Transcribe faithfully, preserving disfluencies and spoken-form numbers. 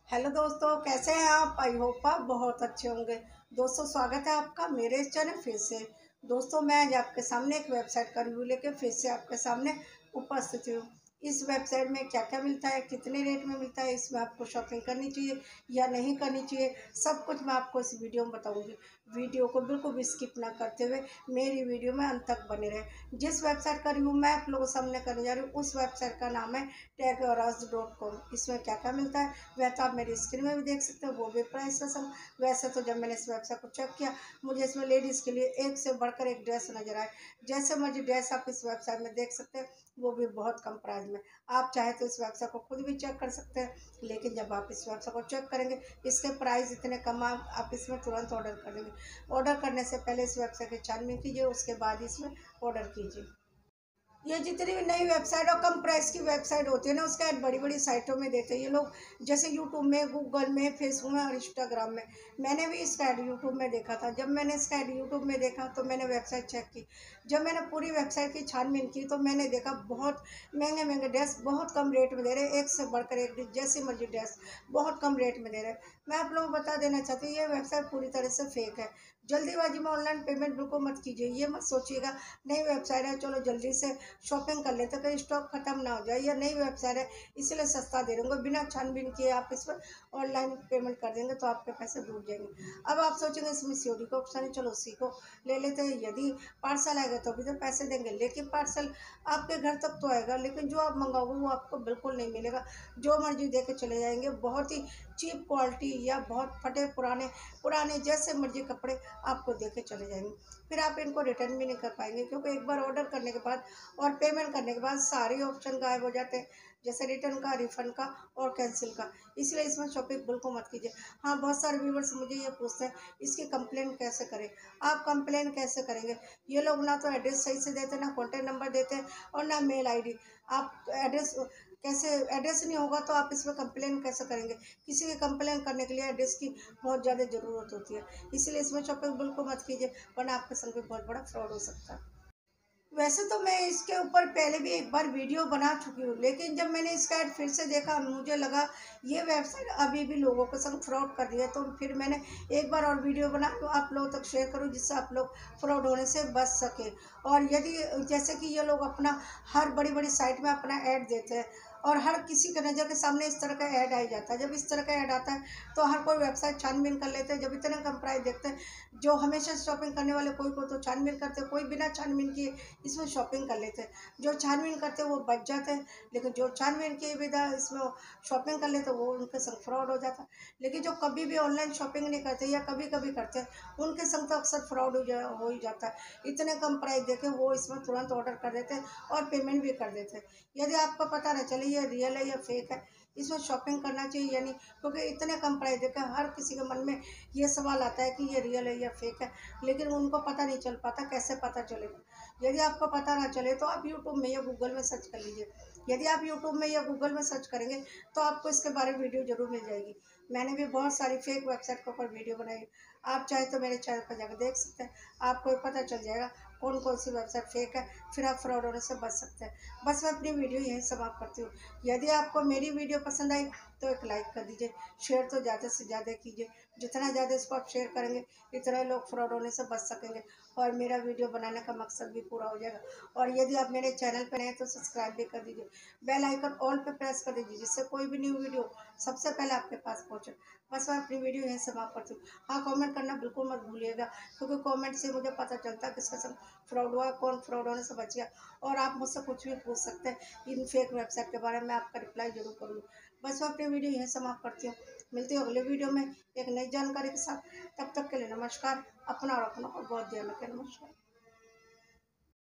Hello दोस्तों, कैसे हैं आप? आई होप आप बहुत अच्छे होंगे। दोस्तों, स्वागत है आपका मेरे इस चैनल फिर से। दोस्तों, मैं आज आपके सामने एक वेबसाइट का रिव्यू लेके फिर से आपके सामने उपस्थित हूँ। इस वेबसाइट में क्या क्या मिलता है, कितने रेट में मिलता है, इसमें आपको शॉपिंग करनी चाहिए या नहीं करनी चाहिए, सब कुछ मैं आपको इस वीडियो में बताऊंगी। वीडियो को बिल्कुल भी स्किप ना करते हुए मेरी वीडियो में अंत तक बने रहे। जिस वेबसाइट का रिव्यू मैं आप लोगों के सामने करने जा रही हूँ, उस वेबसाइट का नाम है टेकराज डॉट कॉम। इसमें क्या क्या मिलता है वह तो आप मेरी स्क्रीन में भी देख सकते हो, वो भी प्राइस है सब। वैसे तो जब मैंने इस वेबसाइट को चेक किया, मुझे इसमें लेडीज़ के लिए एक से बढ़कर एक ड्रेस नजर आए। जैसे मर्जी ड्रेस आप इस वेबसाइट में देख सकते हैं, वो भी बहुत कम प्राइस में। आप चाहे तो इस वेबसाइट को खुद भी चेक कर सकते हैं, लेकिन जब आप इस वेबसाइट को चेक करेंगे, इसके प्राइस इतने कम आप आप इसमें तुरंत ऑर्डर कर देंगे। ऑर्डर करने से पहले इस वेबसाइट की छानबीन कीजिए, उसके बाद इसमें ऑर्डर कीजिए। ये जितनी भी नई वेबसाइट और कम प्राइस की वेबसाइट होती है ना, उसका ऐड बड़ी बड़ी साइटों में देते हैं ये लोग। जैसे यूट्यूब में, गूगल में, फेसबुक में और इंस्टाग्राम में। मैंने भी इसका ऐड यूट्यूब में देखा था। जब मैंने इसका ऐड यूट्यूब में देखा तो मैंने वेबसाइट चेक की। जब मैंने पूरी वेबसाइट की छानबीन की तो मैंने देखा बहुत महंगे महंगे ड्रेस बहुत कम रेट में दे रहे हैं। एक से बढ़कर एक जैसी मर्जी ड्रेस बहुत कम रेट में दे रहे हैं। मैं आप लोगों को बता देना चाहती हूँ, ये वेबसाइट पूरी तरह से फेक है। जल्दीबाजी में ऑनलाइन पेमेंट बिल्कुल मत कीजिए। ये मत सोचिएगा नई वेबसाइट है, चलो जल्दी से शॉपिंग कर लेते, कहीं स्टॉक खत्म ना हो जाए, या नई वेबसाइट है इसलिए सस्ता दे रहे होंगे। बिना छानबीन किए आप इस पर ऑनलाइन पेमेंट कर देंगे तो आपके पैसे डूब जाएंगे। अब आप सोचेंगे इसमें सीओडी का ऑप्शन है, चलो उसी को ले लेते हैं। यदि पार्सल आएगा तो भी तो पैसे देंगे, लेकिन पार्सल आपके घर तक तो आएगा, लेकिन जो आप मंगाओगे वो आपको बिल्कुल नहीं मिलेगा। जो मर्जी दे के चले जाएंगे, बहुत ही चीप क्वालिटी या बहुत फटे पुराने पुराने जैसे मर्जी कपड़े आपको दे के चले जाएंगे। फिर आप इनको रिटर्न भी नहीं कर पाएंगे, क्योंकि एक बार ऑर्डर करने के बाद और पेमेंट करने के बाद सारे ऑप्शन गायब हो जाते हैं, जैसे रिटर्न का, रिफंड का और कैंसिल का। इसलिए इसमें शॉपिंग बिल्कुल मत कीजिए। हाँ, बहुत सारे व्यूवर्स मुझे ये पूछते हैं इसकी कंप्लेन कैसे करें। आप कंप्लेन कैसे करेंगे? ये लोग ना तो एड्रेस सही से देते, ना कॉन्टैक्ट नंबर देते हैं और ना मेल आईडी। आप एड्रेस कैसे, एड्रेस नहीं होगा तो आप इसमें कंप्लेन कैसे करेंगे? किसी की कंप्लेन करने के लिए एड्रेस की बहुत ज़्यादा ज़रूरत होती है। इसलिए इसमें शॉपिंग बिल्कुल मत कीजिए, वरना आपके संग में बहुत बड़ा फ्रॉड हो सकता है। वैसे तो मैं इसके ऊपर पहले भी एक बार वीडियो बना चुकी हूँ, लेकिन जब मैंने इसका ऐड फिर से देखा, मुझे लगा ये वेबसाइट अभी भी लोगों के संग फ्रॉड कर रही है। तो फिर मैंने एक बार और वीडियो बना तो आप लोगों तक शेयर करूँ, जिससे आप लोग फ्रॉड होने से बच सके। और यदि जैसे कि ये लोग अपना हर बड़ी बड़ी साइट में अपना ऐड देते हैं, और हर किसी के नज़र के सामने इस तरह का ऐड आ ही जाता है। जब इस तरह का ऐड आता है तो हर कोई वेबसाइट छानबीन कर लेते हैं। जब इतने कम प्राइस देखते हैं, जो हमेशा शॉपिंग करने वाले कोई को तो छानबीन करते हैं, कोई बिना छानबीन किए इसमें शॉपिंग कर लेते हैं। जो छानबीन करते हैं वो बच जाते हैं, लेकिन जो छानबीन किए बिना इसमें शॉपिंग कर लेते हैं वो उनके संग फ्रॉड हो जाता है। लेकिन जो कभी भी ऑनलाइन शॉपिंग नहीं करते या कभी कभी करते हैं, उनके संग तो अक्सर फ्रॉड हो जा हो ही जाता है। इतने कम प्राइस देके वो इसमें तुरंत ऑर्डर कर देते हैं और पेमेंट भी कर देते हैं। यदि आपको पता ना चले ये रियल है या फेक है, इसमें शॉपिंग करना चाहिए या नहीं, क्योंकि इतने कम प्राइस देकर हर किसी के मन में ये सवाल आता है कि ये रियल है या फेक है, लेकिन उनको पता नहीं चल पाता। कैसे पता चलेगा? यदि आपको पता ना चले तो आप यूट्यूब में या गूगल में सर्च कर लीजिए। यदि आप यूट्यूब में या गूगल में सर्च करेंगे तो आपको इसके बारे में वीडियो जरूर मिल जाएगी। मैंने भी बहुत सारी फेक वेबसाइट के ऊपर वीडियो बनाई। आप चाहे तो मेरे चैनल पर जाकर देख सकते हैं, आपको पता चल जाएगा कौन कौन सी वेबसाइट फेक है। फिर आप फ्रॉड होने से बच सकते हैं। बस मैं अपनी वीडियो यहीं समाप्त करती हूँ। यदि आपको मेरी वीडियो पसंद आई तो एक लाइक कर दीजिए, शेयर तो ज़्यादा से ज़्यादा कीजिए। जितना ज़्यादा इसको आप शेयर करेंगे, इतना लोग फ्रॉड होने से बच सकेंगे और मेरा वीडियो बनाने का मकसद भी पूरा हो जाएगा। और यदि आप मेरे चैनल पर नए हैं तो सब्सक्राइब भी कर दीजिए, बेल आइकन ऑल पे प्रेस कर दीजिए, जिससे कोई भी न्यू वीडियो सबसे पहले आपके पास पहुँचे। बस मैं अपनी वीडियो यहीं समाप्त करती हूँ। हाँ, कमेंट करना बिल्कुल मत भूलिएगा, क्योंकि कमेंट से मुझे पता चलता है किसके संग फ्रॉड हुआ, कौन फ्रॉड होने से बच गया। और आप मुझसे कुछ भी पूछ सकते हैं इन फेक वेबसाइट के बारे में, आपका रिप्लाई जरूर करूँगी। बस मैं अपनी वीडियो यहीं समाप्त करती हूँ। मिलती हूँ अगले वीडियो में एक नई जानकारी के साथ। तब तक के लिए नमस्कार। अपना और अपनों का बहुत ध्यान रखें। नमस्कार।